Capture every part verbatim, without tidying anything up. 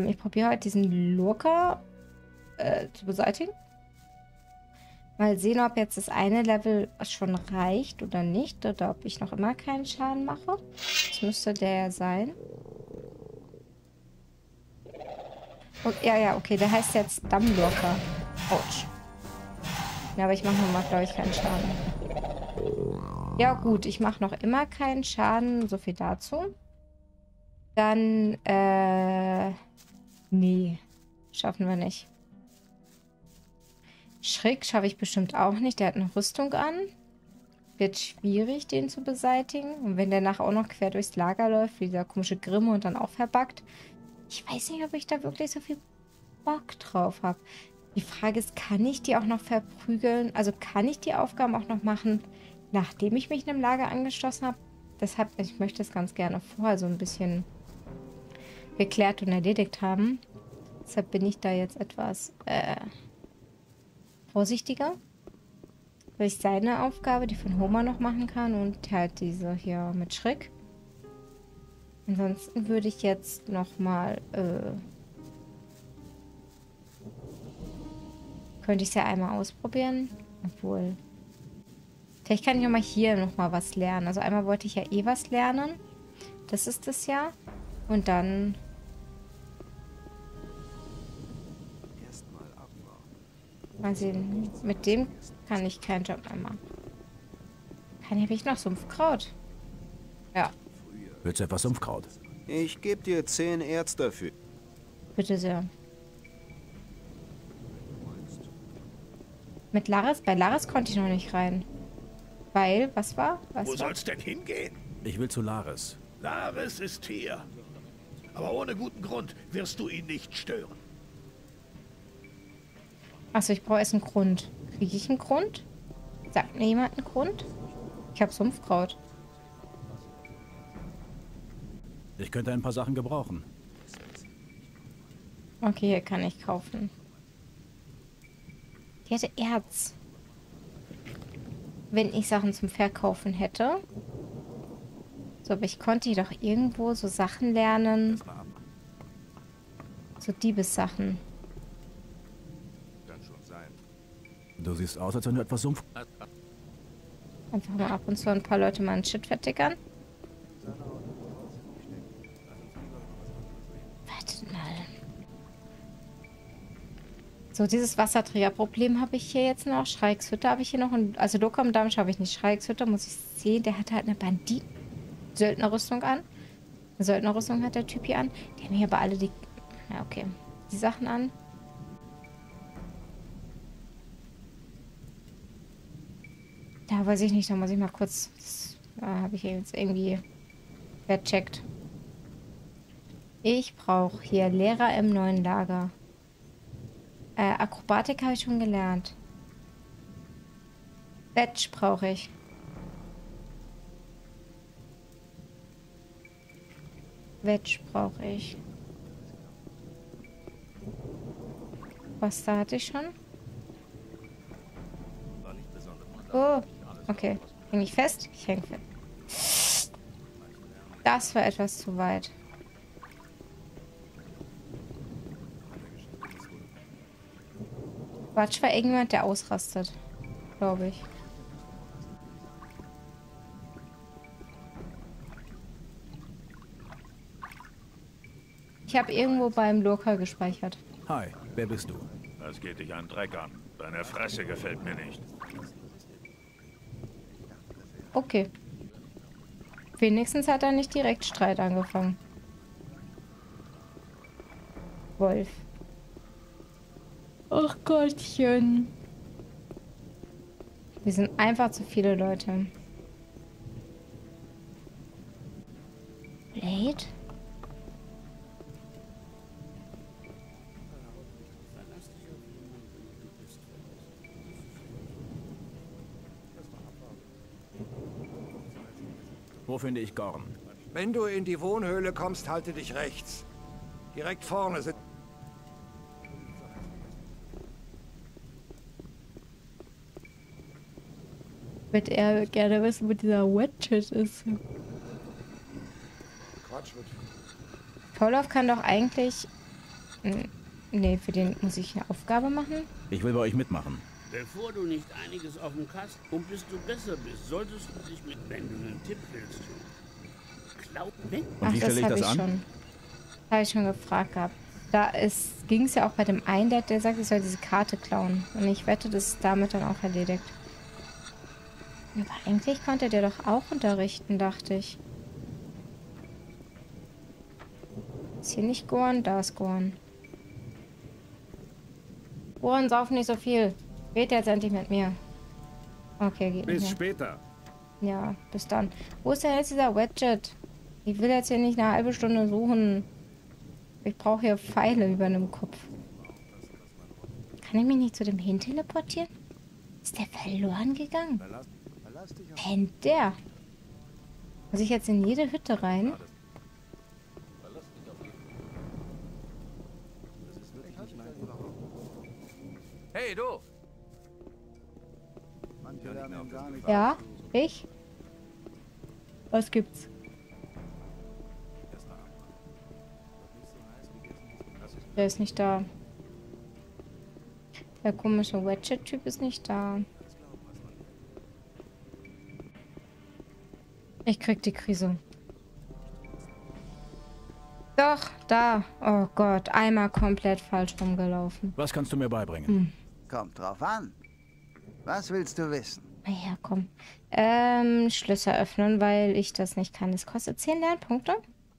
Ähm, ich probiere heute diesen Lurker äh, zu beseitigen. Mal sehen, ob jetzt das eine Level schon reicht oder nicht. Oder ob ich noch immer keinen Schaden mache. Das müsste der sein. Und, ja, ja, okay. Der heißt jetzt Dammlurker. Autsch. Ja, aber ich mache nochmal, glaube ich, keinen Schaden. Ja, gut. Ich mache noch immer keinen Schaden. So viel dazu. Dann, äh... nee. Schaffen wir nicht. Schrick schaffe ich bestimmt auch nicht. Der hat eine Rüstung an. Wird schwierig, den zu beseitigen. Und wenn der nachher auch noch quer durchs Lager läuft, wie dieser komische Grimme und dann auch verbuggt. Ich weiß nicht, ob ich da wirklich so viel Bock drauf habe. Die Frage ist, kann ich die auch noch verprügeln? Also kann ich die Aufgaben auch noch machen, nachdem ich mich in einem Lager angeschlossen habe? Deshalb, ich möchte es ganz gerne vorher so ein bisschen geklärt und erledigt haben. Deshalb bin ich da jetzt etwas äh, vorsichtiger. Weil ich seine Aufgabe, die von Homer noch machen kann und halt diese hier mit Schreck. Ansonsten würde ich jetzt nochmal, äh, könnte ich es ja einmal ausprobieren. Obwohl, vielleicht kann ich nochmal hier nochmal was lernen. Also einmal wollte ich ja eh was lernen. Das ist das ja. Und dann... Mal sehen, mit dem kann ich keinen Job mehr machen. Kann habe ich noch Sumpfkraut? Ja. Willst du etwas Sumpfkraut? Ich gebe dir zehn Erz dafür. Bitte sehr. Mit Laris? Bei Laris konnte ich noch nicht rein. Weil, was war? Was Wo war? soll's denn hingehen? Ich will zu Laris. Laris ist hier. Aber ohne guten Grund wirst du ihn nicht stören. Achso, ich brauche erst einen Grund. Kriege ich einen Grund? Sagt mir jemand einen Grund? Ich habe Sumpfkraut. Ich könnte ein paar Sachen gebrauchen. Okay, hier kann ich kaufen. Die hätte Erz. Wenn ich Sachen zum Verkaufen hätte. So, aber ich konnte hier doch irgendwo so Sachen lernen. So Diebessachen. Du siehst aus, als wenn du etwas Sumpf... Einfach mal ab und zu ein paar Leute mal einen Shit vertickern. Wartet mal. So, dieses Wasserträgerproblem habe ich hier jetzt noch. Schreikshütte habe ich hier noch. Und, also Lokomdamm schaffe ich nicht. Schreikshütte muss ich sehen. Der hat halt eine Bandit-Söldnerrüstung an. Eine Söldnerrüstung hat der Typ hier an. Die haben hier aber alle die... Ja, okay. Die Sachen an. Da weiß ich nicht, da muss ich mal kurz... Das äh, habe ich jetzt irgendwie vercheckt. Ich brauche hier Lehrer im neuen Lager. Äh, Akrobatik habe ich schon gelernt. Badge brauche ich. Badge brauche ich. Was da hatte ich schon? Oh, okay. Häng ich fest? Ich häng fest. Das war etwas zu weit. Quatsch war irgendjemand, der ausrastet. Glaube ich. Ich habe irgendwo beim Lurker gespeichert. Hi, wer bist du? Das geht dich an Dreck an. Deine Fresse gefällt mir nicht. Okay. Wenigstens hat er nicht direkt Streit angefangen. Wolf. Ach Gottchen. Wir sind einfach zu viele Leute. Blade? Wo finde ich Gorn? Wenn du in die Wohnhöhle kommst, halte dich rechts. Direkt vorne sind... Würde er gerne wissen, wo dieser Wedget ist. Quatsch mit... Paulov kann doch eigentlich N nee, für den muss ich eine Aufgabe machen. Ich will bei euch mitmachen. Bevor du nicht einiges auf dem Kasten und bis du besser bist, solltest du dich mit, wenn du einen Tipp willst, tun. Glaub mir. Und Ach, wie das stelle ich habe das ich an? schon. Das habe ich schon gefragt gehabt. Da ging es ja auch bei dem einen, der, der sagt, ich soll diese Karte klauen. Und ich wette, das ist damit dann auch erledigt. Aber eigentlich konnte der doch auch unterrichten, dachte ich. Ist hier nicht Gorn? Da ist Gorn. Gorn, sauf nicht so viel. Red jetzt endlich mit mir. Okay, geht Bis nicht mehr. später. Ja, bis dann. Wo ist denn jetzt dieser Widget? Ich will jetzt hier nicht eine halbe Stunde suchen. Ich brauche hier Pfeile über einem Kopf. Kann ich mich nicht zu dem hin teleportieren? Ist der verloren gegangen? Pennt der? Muss ich jetzt in jede Hütte rein? Hey, du! Ja, ich? Was gibt's? Der ist nicht da. Der komische Wedget-Typ ist nicht da. Ich krieg die Krise. Doch, da. Oh Gott, einmal komplett falsch rumgelaufen. Was kannst du mir beibringen? Hm. Kommt drauf an. Was willst du wissen? Na ja, komm. Ähm, Schlösser öffnen, weil ich das nicht kann. Das kostet zehn Lernpunkte.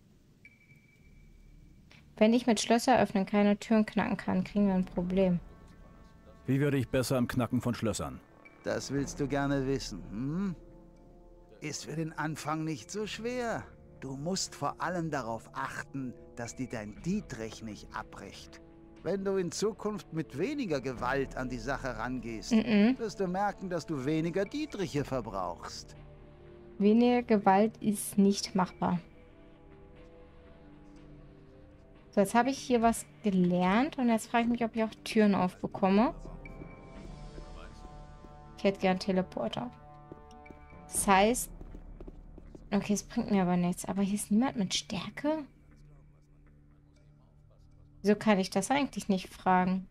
Wenn ich mit Schlösser öffnen keine Türen knacken kann, kriegen wir ein Problem. Wie würde ich besser im Knacken von Schlössern? Das willst du gerne wissen, hm? Ist für den Anfang nicht so schwer. Du musst vor allem darauf achten, dass dir dein Dietrich nicht abbricht. Wenn du in Zukunft mit weniger Gewalt an die Sache rangehst, Mm-mm. wirst du merken, dass du weniger Dietriche verbrauchst. Weniger Gewalt ist nicht machbar. So, jetzt habe ich hier was gelernt und jetzt frage ich mich, ob ich auch Türen aufbekomme. Ich hätte gern Teleporter. Das heißt... Okay, es bringt mir aber nichts. Aber hier ist niemand mit Stärke? Wieso kann ich das eigentlich nicht fragen?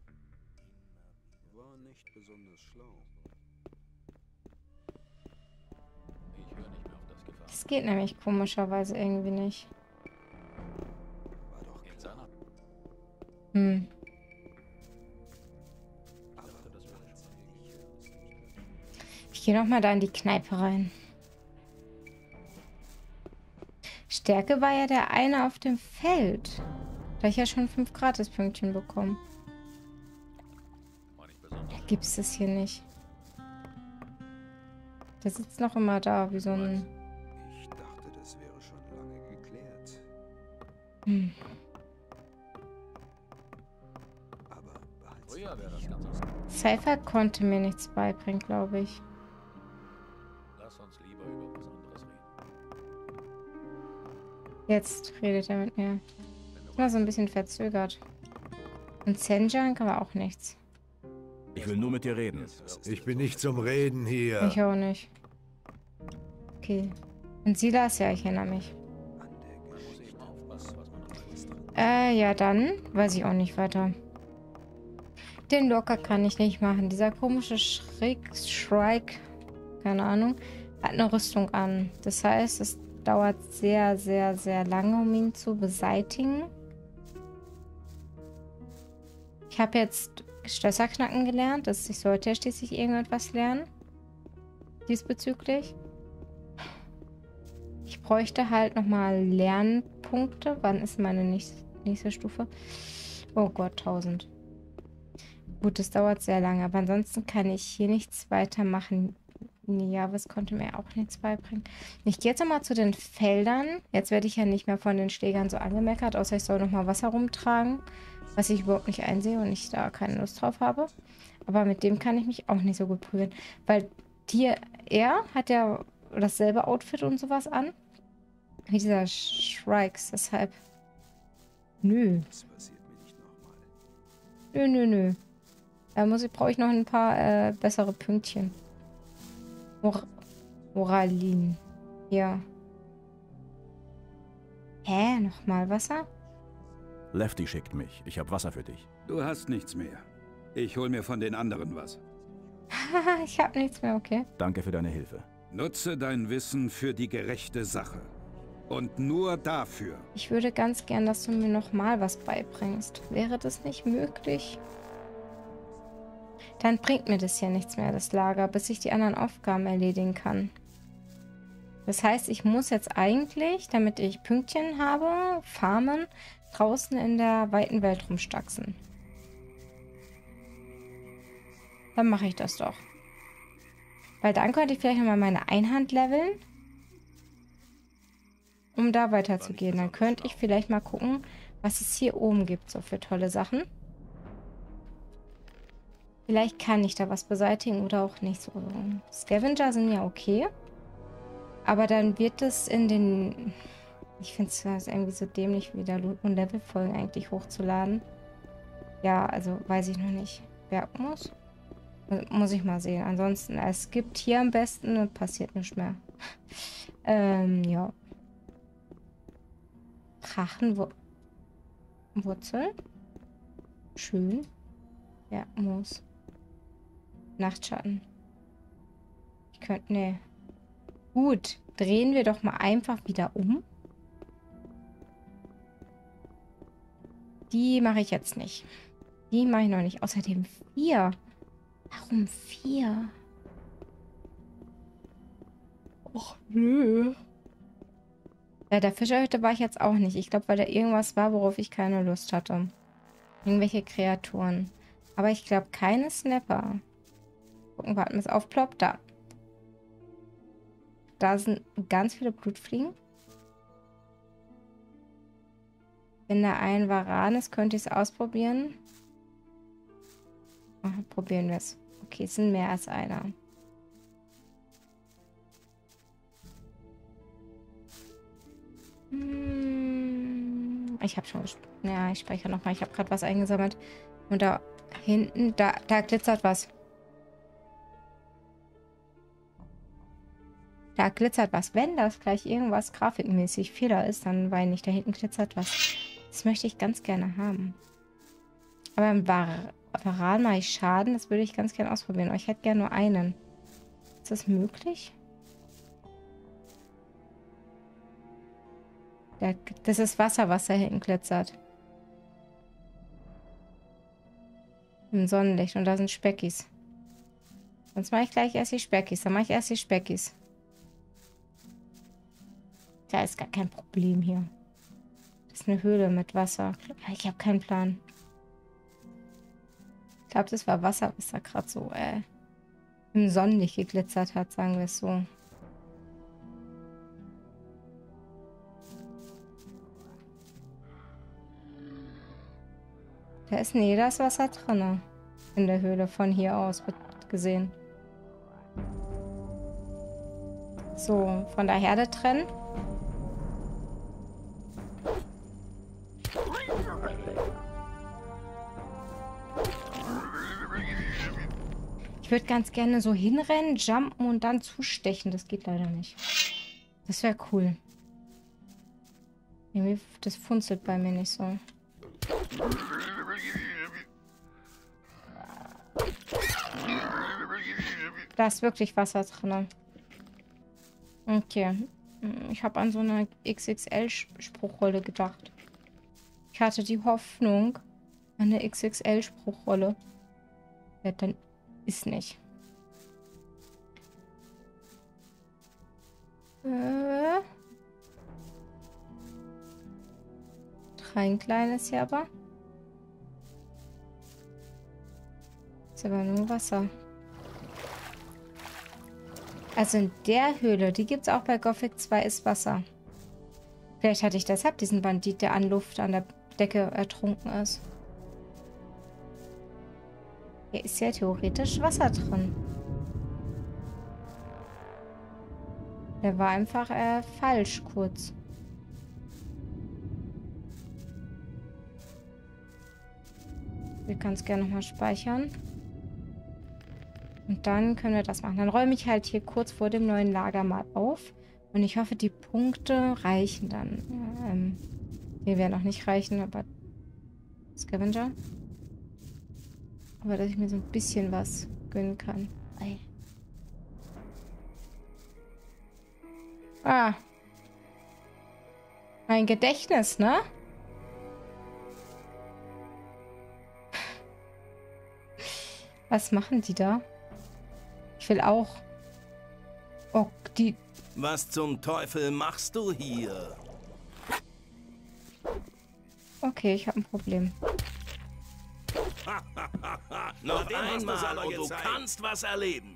War nicht besonders schlau. Das geht nämlich komischerweise irgendwie nicht. War doch klar. Hm. Ich gehe nochmal da in die Kneipe rein. Stärke war ja der eine auf dem Feld. Da habe ich ja schon fünf Gratispünktchen bekommen. Da gibt es das hier nicht. Der sitzt noch immer da, wie so ein... Ich dachte, das wäre schon lange geklärt. Hm. Aber behalt's. Cypher konnte mir nichts beibringen, glaube ich. Lass uns lieber über was anderes reden. Jetzt redet er mit mir. Ist mal so ein bisschen verzögert. Und Senjang aber auch nichts. Ich will nur mit dir reden. Ich bin nicht zum Reden hier. Ich auch nicht. Okay. Und Silas, ja, ich erinnere mich. An der Geschichte. Äh, ja, dann weiß ich auch nicht weiter. Den Locker kann ich nicht machen. Dieser komische Schräg, Shrike, keine Ahnung, hat eine Rüstung an. Das heißt, es dauert sehr, sehr, sehr lange, um ihn zu beseitigen. Ich habe jetzt Schlösserknacken gelernt. Das, ich sollte ja schließlich irgendetwas lernen. Diesbezüglich. Ich bräuchte halt nochmal Lernpunkte. Wann ist meine nächste, nächste Stufe? Oh Gott, tausend. Gut, das dauert sehr lange. Aber ansonsten kann ich hier nichts weitermachen. Ja, was konnte mir auch nichts beibringen. Ich gehe jetzt nochmal zu den Feldern. Jetzt werde ich ja nicht mehr von den Schlägern so angemeckert, außer ich soll nochmal Wasser rumtragen, was ich überhaupt nicht einsehe und ich da keine Lust drauf habe. Aber mit dem kann ich mich auch nicht so gut prügeln. Weil die, er hat ja dasselbe Outfit und sowas an. Wie dieser Shrikes, deshalb. Nö. Das passiert mir nicht nochmal. Nö, nö, nö. Da muss ich, brauche ich noch ein paar äh, bessere Pünktchen. Mor Moralin. Ja. Hä? Nochmal Wasser? Lefty schickt mich. Ich habe Wasser für dich. Du hast nichts mehr. Ich hol mir von den anderen was. Ich habe nichts mehr, okay. Danke für deine Hilfe. Nutze dein Wissen für die gerechte Sache. Und nur dafür. Ich würde ganz gern, dass du mir nochmal was beibringst. Wäre das nicht möglich? Dann bringt mir das ja nichts mehr, das Lager, bis ich die anderen Aufgaben erledigen kann. Das heißt, ich muss jetzt eigentlich, damit ich Pünktchen habe, farmen, draußen in der weiten Welt rumstaxen. Dann mache ich das doch. Weil dann könnte ich vielleicht nochmal meine Einhand leveln, um da weiterzugehen. Dann könnte ich vielleicht mal gucken, was es hier oben gibt, so für tolle Sachen. Vielleicht kann ich da was beseitigen oder auch nicht. So. Scavenger sind ja okay. Aber dann wird es in den... Ich finde es irgendwie so dämlich, wieder Loot- und Level-Folgen eigentlich hochzuladen. Ja, also weiß ich noch nicht. Berg muss. Muss ich mal sehen. Ansonsten, es gibt hier am besten und passiert nichts mehr. ähm, ja. Drachenwurzel. Schön. Ja, muss. Nachtschatten. Ich könnte, ne. Gut, drehen wir doch mal einfach wieder um. Die mache ich jetzt nicht. Die mache ich noch nicht. Außerdem vier. Warum vier? Och, nö. Bei der Fischerhütte war ich jetzt auch nicht. Ich glaube, weil da irgendwas war, worauf ich keine Lust hatte. Irgendwelche Kreaturen. Aber ich glaube, keine Snapper. Gucken, warten, bis es aufploppt. Da. Da sind ganz viele Blutfliegen. Wenn da ein Varan ist, könnte ich es ausprobieren. Ach, probieren wir es. Okay, es sind mehr als einer. Hm, ich habe schon... Ja, ich speichere nochmal. Ich habe gerade was eingesammelt. Und da hinten, da, da glitzert was. Da glitzert was. Wenn das gleich irgendwas grafikmäßig Fehler ist, dann weine ich. Da hinten glitzert was. Das möchte ich ganz gerne haben. Aber im Var Varan mache ich Schaden. Das würde ich ganz gerne ausprobieren. Aber ich hätte gerne nur einen. Ist das möglich? Da, das ist Wasser, was da hinten glitzert. Im Sonnenlicht. Und da sind Speckis. Sonst mache ich gleich erst die Speckis. Dann mache ich erst die Speckis. Da ist gar kein Problem hier. Das ist eine Höhle mit Wasser. Ich habe keinen Plan. Ich glaube, das war Wasser, was da gerade so äh, im Sonnenlicht geglitzert hat, sagen wir es so. Da ist, nee, da ist Wasser drin. In der Höhle von hier aus wird gesehen. So, von der Herde trennen. Ich würde ganz gerne so hinrennen, jumpen und dann zustechen. Das geht leider nicht. Das wäre cool. Irgendwie, das funzelt bei mir nicht so. Da ist wirklich Wasser drin. Okay. Ich habe an so eine X X L-Spruchrolle gedacht. Ich hatte die Hoffnung an eine X X L-Spruchrolle. Ja, dann ist nicht. Äh. Ein kleines hier aber. Ist aber nur Wasser. Also in der Höhle, die gibt es auch bei Gothic zwei, ist Wasser. Vielleicht hatte ich deshalb diesen Bandit, der an Luft an der Decke ertrunken ist. Hier ist ja theoretisch Wasser drin. Der war einfach äh, falsch kurz. Wir können es gerne nochmal speichern. Und dann können wir das machen. Dann räume ich halt hier kurz vor dem neuen Lager mal auf. Und ich hoffe, die Punkte reichen dann. Ähm, die werden noch nicht reichen, aber Scavenger. Aber dass ich mir so ein bisschen was gönnen kann. Ei. Ah. Mein Gedächtnis, ne? Was machen die da? Ich will auch. Oh, die... Was zum Teufel machst du hier? Okay, ich habe ein Problem. Noch einmal und du kannst was erleben.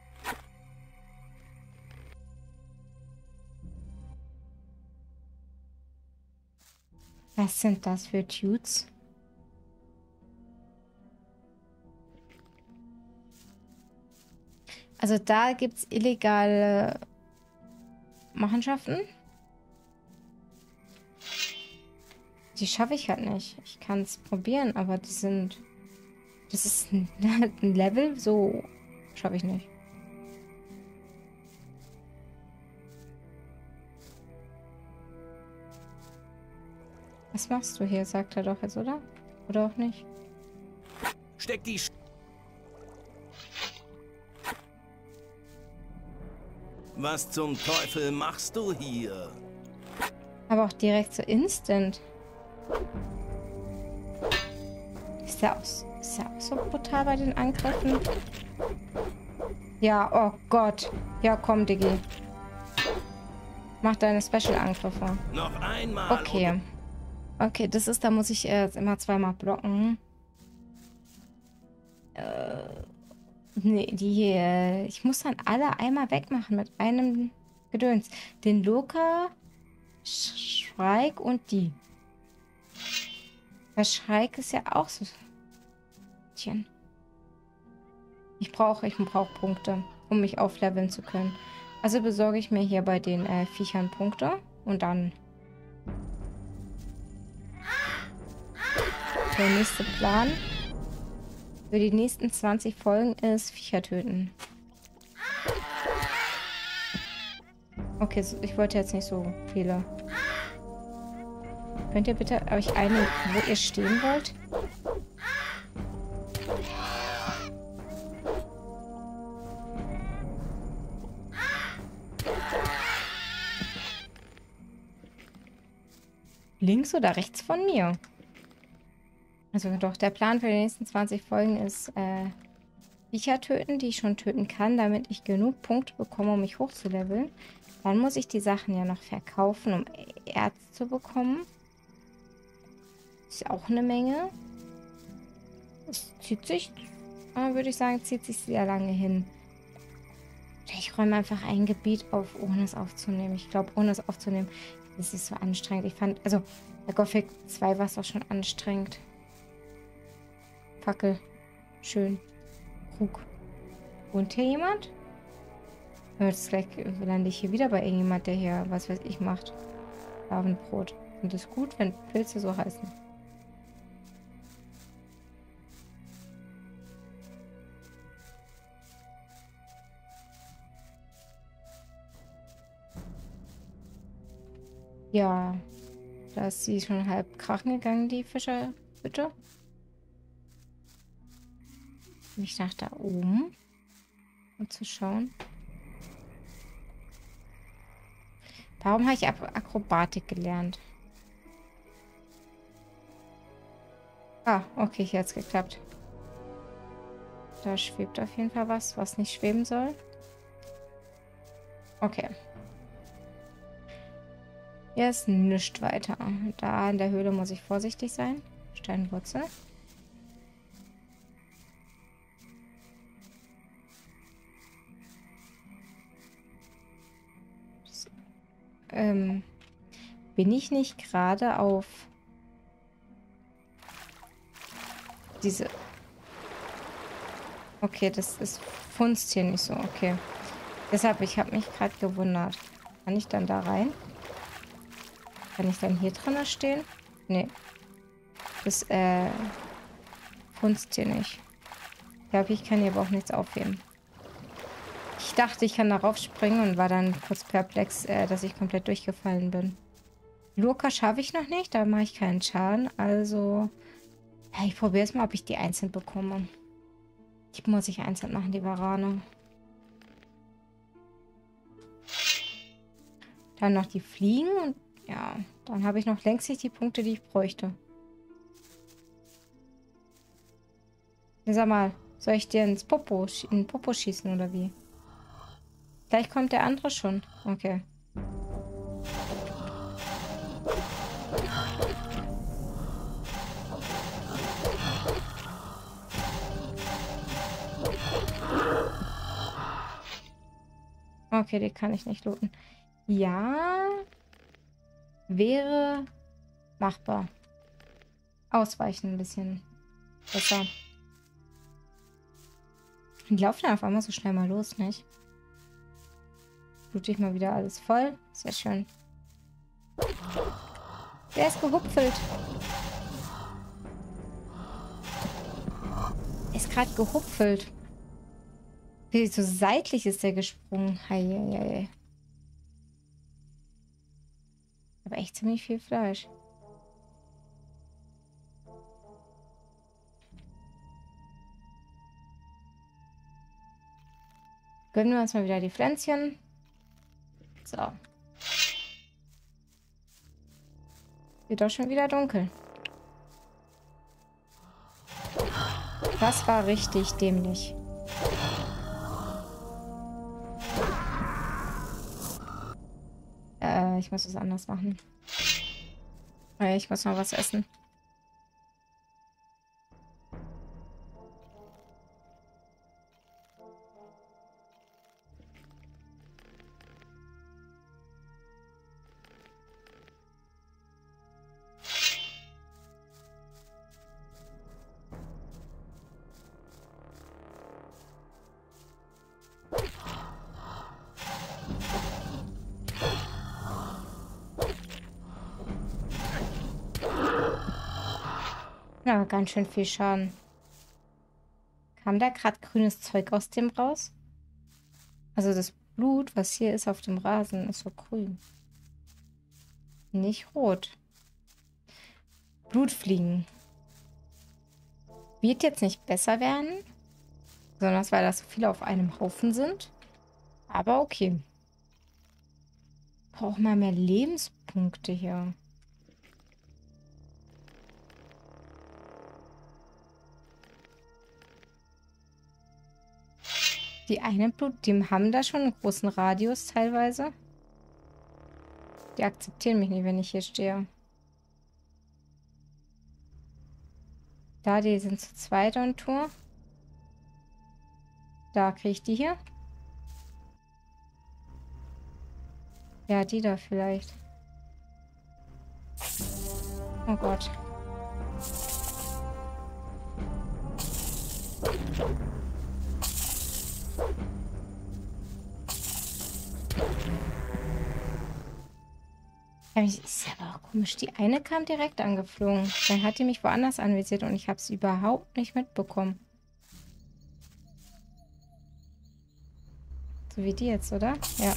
Was sind das für Dudes? Also da gibt es illegale Machenschaften. Die schaffe ich halt nicht. Ich kann es probieren, aber die sind... Das ist ein, ein Level, so schaffe ich nicht. Was machst du hier? Sagt er doch jetzt, oder? Oder auch nicht? Steck die... Sch Was zum Teufel machst du hier? Aber auch direkt so instant. Ist der auch, ist der auch so brutal bei den Angriffen? Ja, oh Gott. Ja, komm, Diggi. Mach deine Special-Angriffe. Noch einmal. Okay. Okay, das ist, da muss ich äh, jetzt immer zweimal blocken. Äh, nee, die, äh, ich muss dann alle einmal wegmachen mit einem Gedöns. Den Loka, Shrike und die. Weil Shrike ist ja auch so... Tchen. Ich brauche, ich brauche Punkte, um mich aufleveln zu können. Also besorge ich mir hier bei den äh, Viechern Punkte und dann... Der nächste Plan für die nächsten zwanzig Folgen ist Viecher töten. Okay, so, ich wollte jetzt nicht so viele. Könnt ihr bitte euch einigen, wo ihr stehen wollt? Links oder rechts von mir? Also doch, der Plan für die nächsten zwanzig Folgen ist äh, Viecher töten, die ich schon töten kann, damit ich genug Punkte bekomme, um mich hochzuleveln. Dann muss ich die Sachen ja noch verkaufen, um Erz zu bekommen. Ist auch eine Menge. Es zieht sich, würde ich sagen, zieht sich sehr lange hin. Ich räume einfach ein Gebiet auf, ohne es aufzunehmen. Ich glaube, ohne es aufzunehmen, ist es so anstrengend. Ich fand, also bei Gothic zwei war es auch schon anstrengend. Fackel. Schön. Krug. Wohnt hier jemand? Jetzt gleich lande ich hier wieder bei irgendjemand, der hier, was weiß ich, macht. Abendbrot. Und das ist gut, wenn Pilze so heißen. Ja. Da ist sie schon halb krachen gegangen, die Fischer. Bitte. Mich nach da oben. Um zu schauen. Warum habe ich Ak Akrobatik gelernt? Ah, okay, hier hat es geklappt. Da schwebt auf jeden Fall was, was nicht schweben soll. Okay. Hier ist nichts weiter. Da in der Höhle muss ich vorsichtig sein. Steinwurzel. Ähm, bin ich nicht gerade auf diese... Okay, das ist funzt hier nicht so. Okay. Deshalb, ich habe mich gerade gewundert. Kann ich dann da rein? Kann ich dann hier drin stehen? Nee. Das, äh, funzt hier nicht. Ich glaube, ich kann hier aber auch nichts aufheben. Ich dachte, ich kann darauf springen und war dann kurz perplex, äh, dass ich komplett durchgefallen bin. Lurker schaffe ich noch nicht, da mache ich keinen Schaden. Also Ja, ich probiere es mal, ob ich die einzeln bekomme. Die muss ich einzeln machen, die Warane. Dann noch die Fliegen und ja, dann habe ich noch längst nicht die Punkte, die ich bräuchte. Sag mal, soll ich dir ins Popo, in den Popo schießen oder wie? Gleich kommt der andere schon. Okay. Okay, die kann ich nicht looten. Ja, wäre machbar. Ausweichen ein bisschen besser. Die laufen dann auf einmal so schnell mal los, nicht? Blute ich mal wieder alles voll. Sehr schön. Der ist gehupfelt. Er ist gerade gehupfelt. Wie so seitlich ist der gesprungen. Hei, hei, hei. Aber echt ziemlich viel Fleisch. Gönnen wir uns mal wieder die Pflänzchen. So. Wird doch schon wieder dunkel. Das war richtig dämlich. Äh, ich muss was anderes machen. Äh, ich muss noch was essen. Ja, ganz schön viel Schaden. Kam da gerade grünes Zeug aus dem raus? Also das Blut, was hier ist auf dem Rasen, ist so grün. Nicht rot. Blutfliegen. Wird jetzt nicht besser werden. Besonders weil das so viele auf einem Haufen sind. Aber okay. Brauchen wir mehr Lebenspunkte hier. Die einen Blut, die haben da schon einen großen Radius teilweise. Die akzeptieren mich nicht, wenn ich hier stehe. Da, die sind zu zweit on Tour. Da kriege ich die hier. Ja, die da vielleicht. Oh Gott. Ist aber auch komisch. Die eine kam direkt angeflogen. Dann hat die mich woanders anvisiert und ich habe es überhaupt nicht mitbekommen. So wie die jetzt, oder? Ja.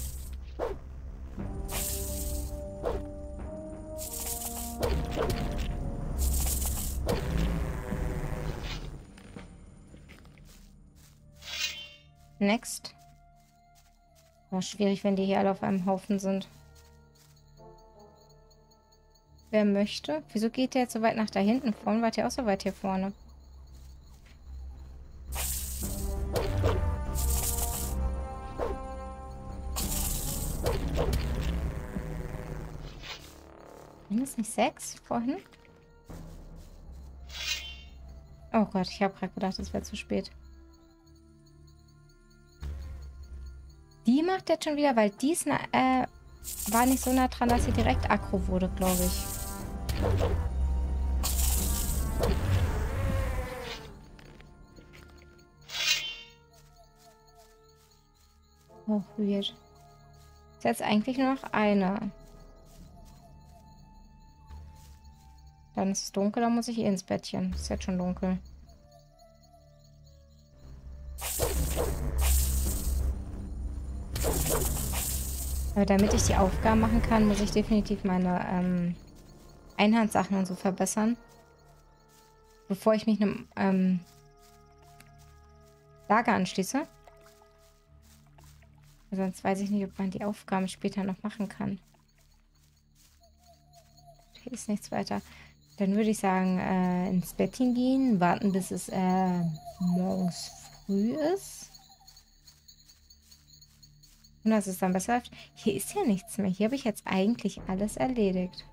Next. War schwierig, wenn die hier alle auf einem Haufen sind. Wer möchte? Wieso geht der jetzt so weit nach da hinten? Vorhin wart ihr auch so weit hier vorne. Mindestens sechs vorhin? Oh Gott, ich habe gerade gedacht, es wäre zu spät. Die macht jetzt schon wieder, weil die ist, äh, war nicht so nah dran, dass sie direkt aggro wurde, glaube ich. Oh, weird. Ist jetzt eigentlich nur noch eine. Dann ist es dunkel, dann muss ich eh ins Bettchen. Ist jetzt schon dunkel. Aber damit ich die Aufgaben machen kann, muss ich definitiv meine ähm, Einhandsachen und so verbessern. bevor ich mich einem ähm, Lager anschließe. Sonst weiß ich nicht, ob man die Aufgaben später noch machen kann. Hier ist nichts weiter. Dann würde ich sagen, äh, ins Bettchen gehen, warten, bis es äh, morgens früh ist. Und dass es dann besser läuft. Hier ist ja nichts mehr. Hier habe ich jetzt eigentlich alles erledigt.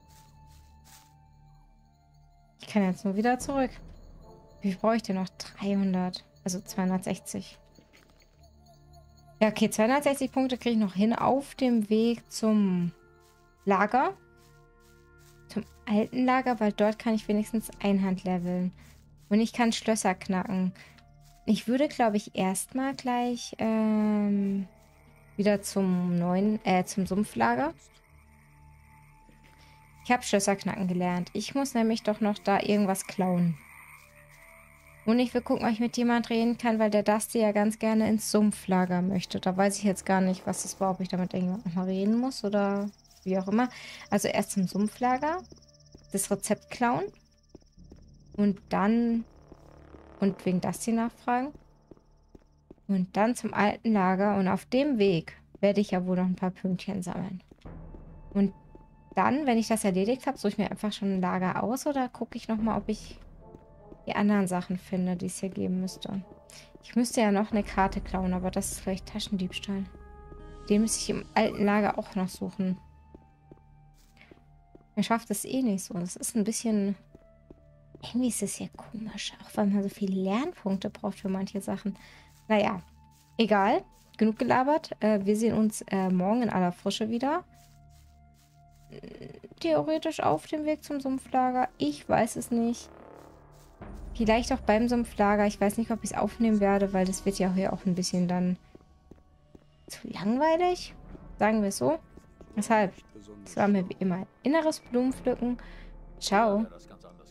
Ich kann jetzt nur wieder zurück. Wie viel brauche ich denn noch? dreihundert. Also zweihundertsechzig. Ja, okay. zweihundertsechzig Punkte kriege ich noch hin auf dem Weg zum Lager. Zum alten Lager, weil dort kann ich wenigstens Einhand leveln. Und ich kann Schlösser knacken. Ich würde, glaube ich, erstmal gleich ähm, wieder zum neuen, äh, zum Sumpflager. Ich habe Schlösser knacken gelernt. Ich muss nämlich doch noch da irgendwas klauen. Und ich will gucken, ob ich mit jemand reden kann, weil der Dusty ja ganz gerne ins Sumpflager möchte. Da weiß ich jetzt gar nicht, was das war, ob ich damit irgendjemand nochmal reden muss oder wie auch immer. Also erst zum Sumpflager, das Rezept klauen und dann und wegen Dusty nachfragen und dann zum alten Lager und auf dem Weg werde ich ja wohl noch ein paar Pünktchen sammeln. Und dann, wenn ich das erledigt habe, suche ich mir einfach schon ein Lager aus oder gucke ich nochmal, ob ich die anderen Sachen finde, die es hier geben müsste. Ich müsste ja noch eine Karte klauen, aber das ist vielleicht Taschendiebstahl. Den müsste ich im alten Lager auch noch suchen. Man schafft es eh nicht so. Das ist ein bisschen... Irgendwie ist es ja komisch. Auch weil man so viele Lernpunkte braucht für manche Sachen. Naja, egal. Genug gelabert. Äh, wir sehen uns äh, morgen in aller Frische wieder. Theoretisch auf dem Weg zum Sumpflager. Ich weiß es nicht. Vielleicht auch beim Sumpflager. Ich weiß nicht, ob ich es aufnehmen werde, weil das wird ja hier auch ein bisschen dann zu langweilig. Sagen wir es so. Deshalb, es war mir wie immer ein inneres Blumenpflücken. Ciao.